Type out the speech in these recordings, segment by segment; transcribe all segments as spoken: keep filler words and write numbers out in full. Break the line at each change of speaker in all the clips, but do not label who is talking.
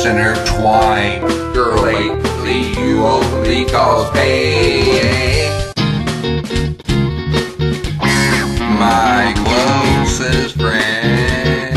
intertwine.
Girl, lately you only cause pain.
My closest friend.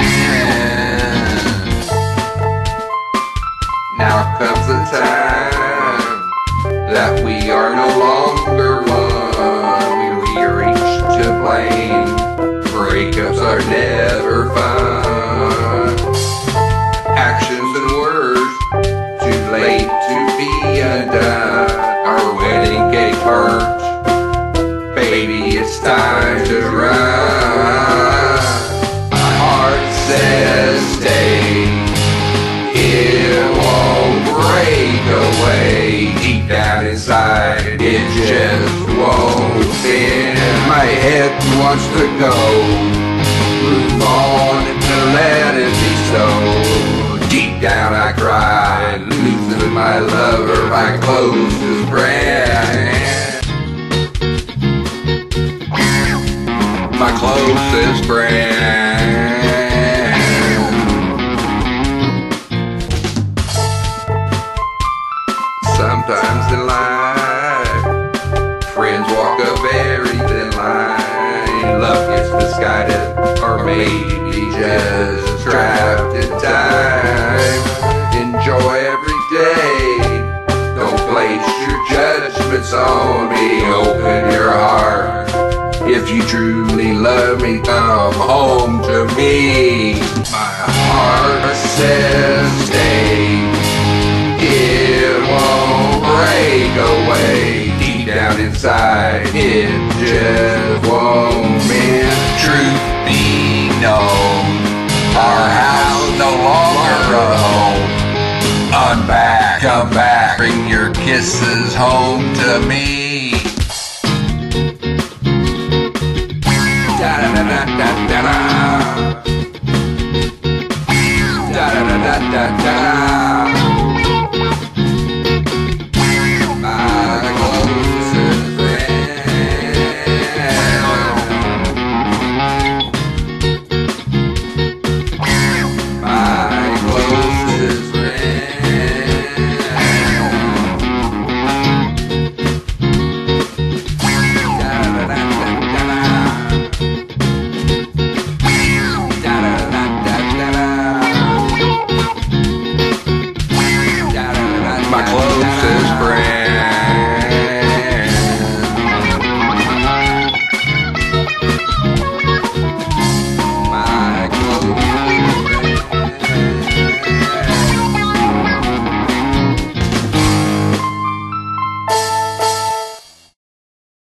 Now comes the time that we are no longer one. We reach to blame. Breakups are never fun. Actions and words, too late to be undone. Our wedding cake hurts. Baby, it's time to run. My heart says stay. It won't break away. Deep down inside, it just won't fit. My head wants to go. Move on and let it be so. Deep down I cry, losing my lover, my closest friend. My closest friend. Sometimes in life, friends walk a very thin line. Love gets misguided, or maybe just trapped in time. Enjoy every day. Don't place your judgments on me. Open your heart. If you truly love me, come home to me. My heart says stay. It won't break away. Deep down inside, it just won't mend.
Truth be known, our house no longer a home. Unback, come back, bring your kisses home to me.
Da da da da da da da da da da da da.